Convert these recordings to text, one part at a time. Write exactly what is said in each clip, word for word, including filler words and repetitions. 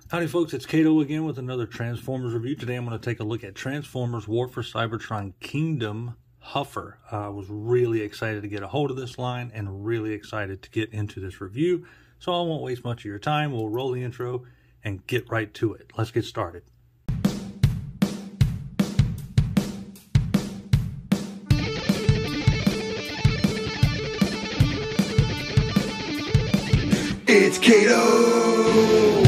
Howdy folks, it's Kato again with another Transformers review. Today I'm going to take a look at Transformers War for Cybertron Kingdom Huffer. I was really excited to get a hold of this line and really excited to get into this review. So I won't waste much of your time. We'll roll the intro and get right to it. Let's get started. It's Kato!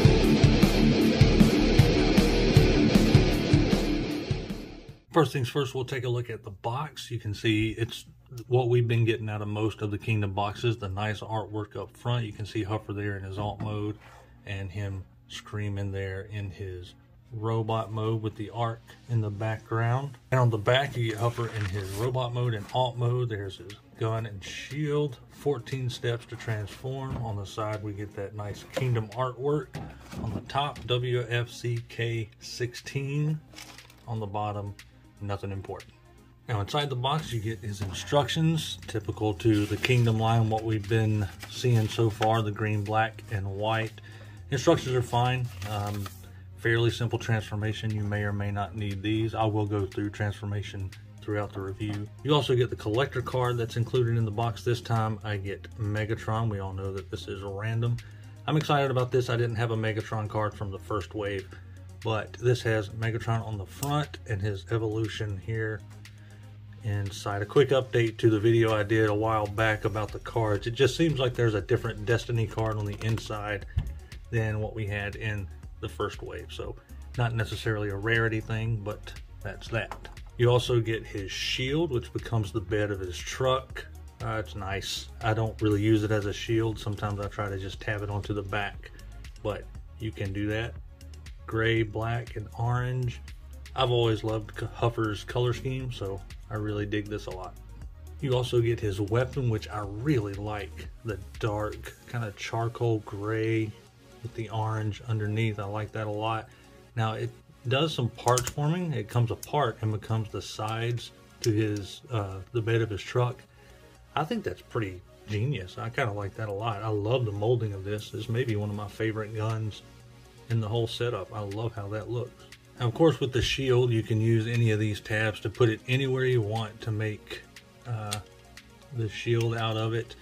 First things first, we'll take a look at the box. You can see it's what we've been getting out of most of the Kingdom boxes. The nice artwork up front. You can see Huffer there in his alt mode and him screaming there in his robot mode with the arc in the background. And on the back, you get Huffer in his robot mode and alt mode. There's his gun and shield. fourteen steps to transform. On the side, we get that nice Kingdom artwork. On the top, W F C K sixteen. On the bottom, nothing important. Now inside the box you get his instructions, typical to the Kingdom line, what we've been seeing so far, the green, black, and white. Instructions are fine. Um, fairly simple transformation. You may or may not need these. I will go through transformation throughout the review. You also get the collector card that's included in the box. This time I get Megatron. We all know that this is random. I'm excited about this. I didn't have a Megatron card from the first wave, but this has Megatron on the front and his evolution here inside. A quick update to the video I did a while back about the cards. It just seems like there's a different Destiny card on the inside than what we had in the first wave. So not necessarily a rarity thing, but that's that. You also get his shield, which becomes the bed of his truck. Uh, it's nice. I don't really use it as a shield. Sometimes I try to just tab it onto the back, but you can do that. Gray, black, and orange. I've always loved Huffer's color scheme, so I really dig this a lot. You also get his weapon, which I really like. The dark, kind of charcoal gray with the orange underneath. I like that a lot. Now, it does some parts forming. It comes apart and becomes the sides to his uh, the bed of his truck. I think that's pretty genius. I kind of like that a lot. I love the molding of this. This may be one of my favorite guns in the whole setup. I love how that looks. And of course, with the shield, you can use any of these tabs to put it anywhere you want to make uh, the shield out of it.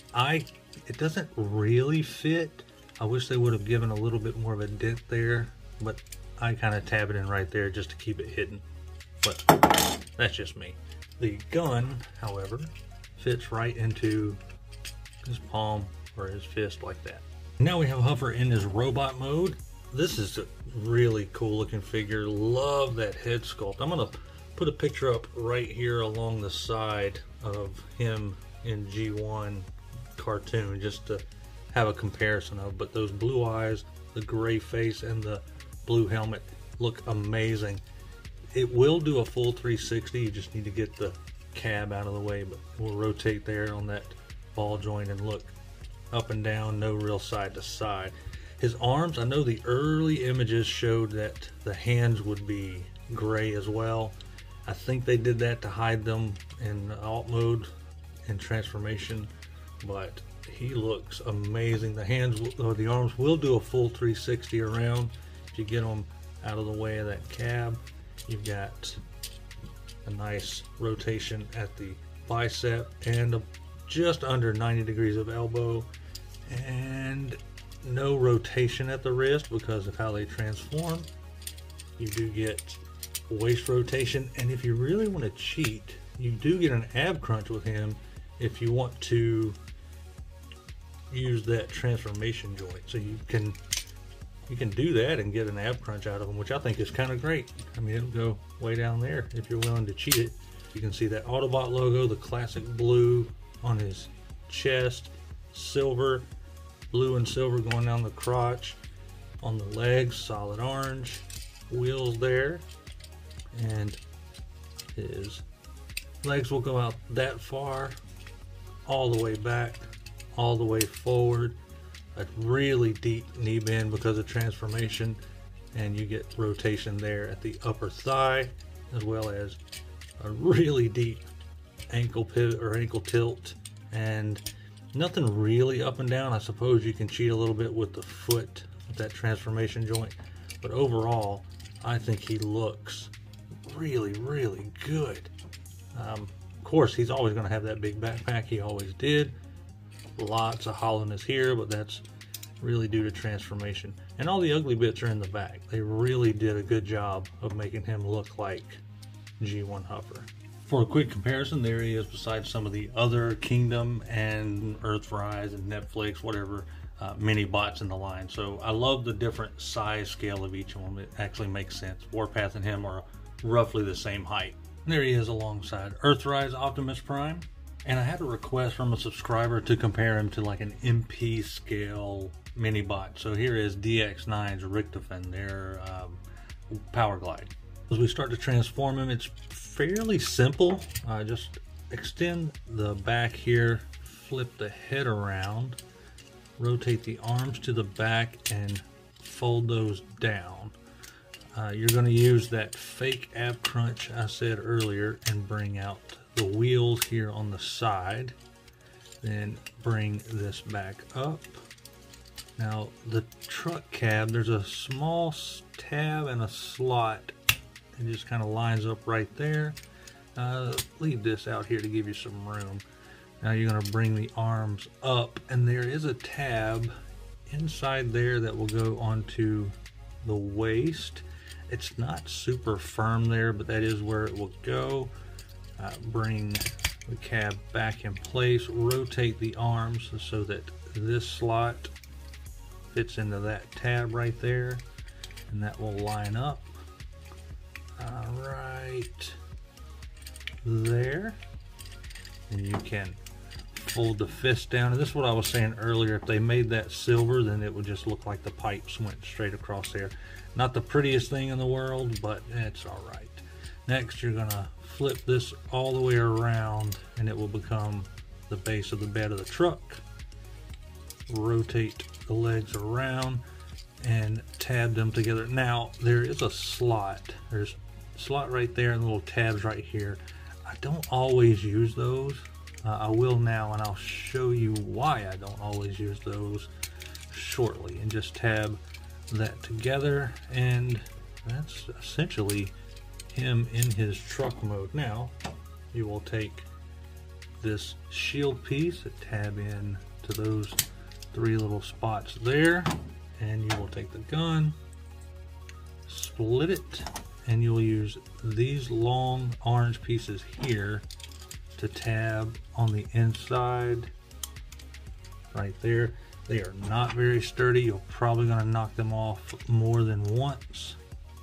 I it doesn't really fit. I wish they would have given a little bit more of a dent there, but I kind of tab it in right there just to keep it hidden. But that's just me. The gun, however, fits right into his palm or his fist like that. Now we have Huffer in his robot mode. This is a really cool looking figure. Love that head sculpt. I'm gonna put a picture up right here along the side of him in G one cartoon just to have a comparison of, but those blue eyes, the gray face, and the blue helmet look amazing. It will do a full three sixty. You just need to get the cab out of the way, but we'll rotate there on that ball joint and look up and down, no real side to side. His arms, I know the early images showed that the hands would be gray as well. I think they did that to hide them in alt mode and transformation, but he looks amazing. The hands, or the arms, will do a full three sixty around if you get them out of the way of that cab. You've got a nice rotation at the bicep and a, just under ninety degrees of elbow, and no rotation at the wrist because of how they transform. You do get waist rotation, and if you really want to cheat, you do get an ab crunch with him if you want to use that transformation joint. So you can you can do that and get an ab crunch out of him, which I think is kind of great. I mean, it'll go way down there if you're willing to cheat it. You can see that Autobot logo, the classic blue on his chest, silver, blue and silver going down the crotch. On the legs, solid orange, wheels there, and his legs will go out that far, all the way back, all the way forward. A really deep knee bend because of transformation, and you get rotation there at the upper thigh, as well as a really deep ankle pivot or ankle tilt, and nothing really up and down. I suppose you can cheat a little bit with the foot with that transformation joint. But overall, I think he looks really, really good. Um, of course, he's always going to have that big backpack. He always did. Lots of hollowness here, but that's really due to transformation. And all the ugly bits are in the back. They really did a good job of making him look like G one Huffer. For a quick comparison, there he is beside some of the other Kingdom and Earthrise and Netflix, whatever, uh, mini bots in the line. So I love the different size scale of each one. It actually makes sense. Warpath and him are roughly the same height. And there he is alongside Earthrise Optimus Prime. And I had a request from a subscriber to compare him to like an M P scale mini bot. So here is D X nine's Rejecticons, their um, Power Glide. As we start to transform him, it's fairly simple. Uh, just extend the back here, flip the head around, rotate the arms to the back, and fold those down. Uh, you're going to use that fake ab crunch I said earlier and bring out the wheels here on the side. Then bring this back up. Now the truck cab, there's a small tab and a slot. It just kind of lines up right there. Uh, leave this out here to give you some room. Now you're going to bring the arms up, and there is a tab inside there that will go onto the waist. It's not super firm there, but that is where it will go. Uh, bring the cab back in place, rotate the arms so that this slot fits into that tab right there, and that will line up uh, right there. And you can fold the fist down, and this is what I was saying earlier. If they made that silver, then it would just look like the pipes went straight across there. Not the prettiest thing in the world, but it's all right. Next, you're gonna flip this all the way around, and it will become the base of the bed of the truck. Rotate the legs around and tab them together. Now there is a slot. There's a slot right there and little tabs right here. I don't always use those. Uh, I will now, and I'll show you why I don't always use those shortly. And just tab that together, and that's essentially him in his truck mode. Now you will take this shield piece, tab in to those three little spots there, and you will take the gun, split it, and you'll use these long orange pieces here to tab on the inside right there. They are not very sturdy. You're probably going to knock them off more than once.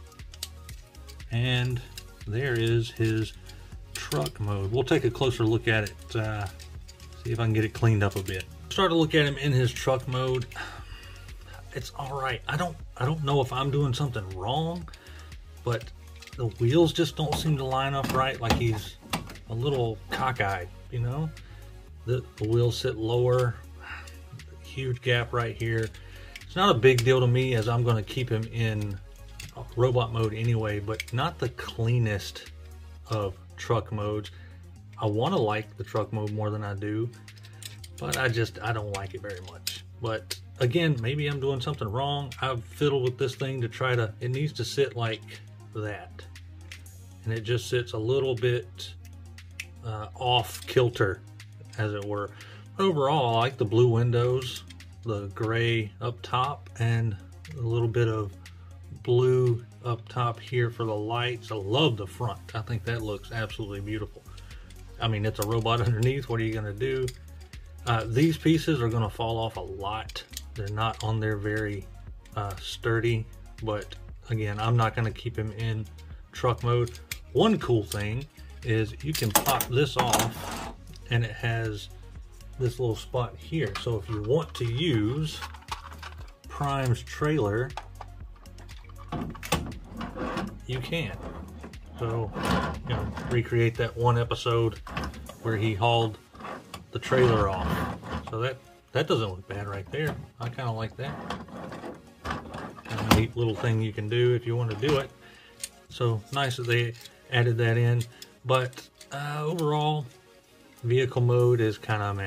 And there is his truck mode. We'll take a closer look at it, uh, see if I can get it cleaned up a bit. Start to look at him in his truck mode. It's all right. I don't I don't know if I'm doing something wrong, but the wheels just don't seem to line up right. Like he's a little cockeyed, you know. The, the wheels sit lower. Huge gap right here. It's not a big deal to me, as I'm going to keep him in robot mode anyway, but not the cleanest of truck modes. I want to like the truck mode more than I do, but I just I don't like it very much. But again, maybe I'm doing something wrong. I've fiddled with this thing to try to, it needs to sit like that, and it just sits a little bit uh, off kilter, as it were. Overall, I like the blue windows, the gray up top, and a little bit of blue up top here for the lights. I love the front. I think that looks absolutely beautiful. I mean, it's a robot underneath. What are you going to do? Uh, these pieces are going to fall off a lot. They're not on there very uh, sturdy, but again, I'm not going to keep him in truck mode. One cool thing is you can pop this off, and it has this little spot here. So if you want to use Prime's trailer, you can. So, you know, recreate that one episode where he hauled the trailer off. So that that doesn't look bad right there. I kind of like that. Kind of neat little thing you can do if you want to do it. So nice that they added that in. But uh, overall, vehicle mode is kind of meh.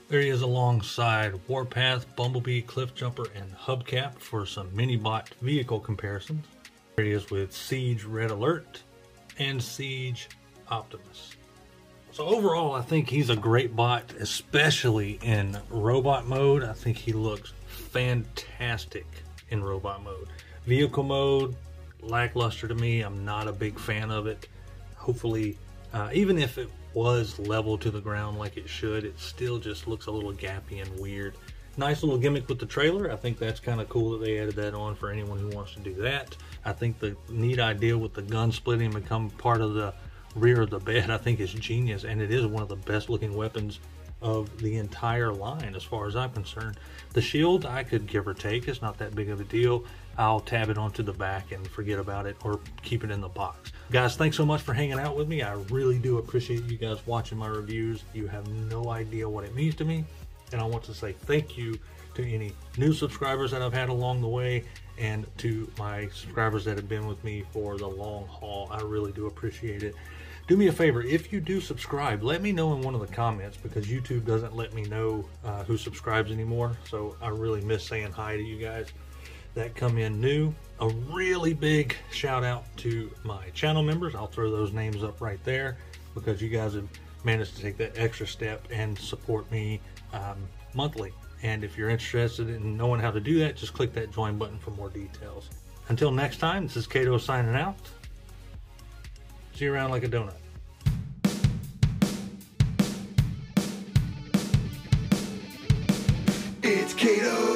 There he is alongside Warpath, Bumblebee, Cliffjumper, and Hubcap for some minibot vehicle comparisons. There he is with Siege Red Alert and Siege Optimus. So overall, I think he's a great bot, especially in robot mode. I think he looks fantastic in robot mode. Vehicle mode, lackluster to me. I'm not a big fan of it. Hopefully, uh, even if it was level to the ground like it should, it still just looks a little gappy and weird. Nice little gimmick with the trailer. I think that's kind of cool that they added that on for anyone who wants to do that. I think the neat idea with the gun splitting become part of the rear of the bed, I think is genius, and it is one of the best looking weapons of the entire line as far as I'm concerned. The shield I could give or take. It's not that big of a deal. I'll tab it onto the back and forget about it or keep it in the box. Guys, thanks so much for hanging out with me. I really do appreciate you guys watching my reviews. You have no idea what it means to me, and I want to say thank you to any new subscribers that I've had along the way, and to my subscribers that have been with me for the long haul. I really do appreciate it. Do me a favor, if you do subscribe, let me know in one of the comments, because YouTube doesn't let me know uh, who subscribes anymore. So I really miss saying hi to you guys that come in new. A really big shout out to my channel members. I'll throw those names up right there, because you guys have managed to take that extra step and support me um, monthly. And if you're interested in knowing how to do that, just click that join button for more details. Until next time, this is Kato signing out. See you around like a donut. It's Kato.